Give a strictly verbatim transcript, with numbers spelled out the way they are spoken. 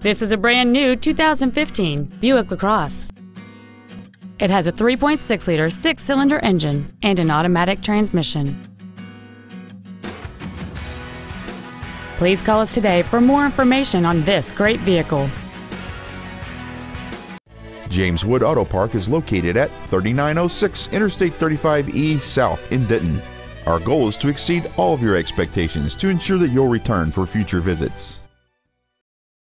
This is a brand new two thousand fifteen Buick LaCrosse. It has a three point six liter six-cylinder engine and an automatic transmission. Please call us today for more information on this great vehicle. James Wood Auto Park is located at thirty-nine oh six Interstate thirty-five E South in Denton. Our goal is to exceed all of your expectations to ensure that you'll return for future visits.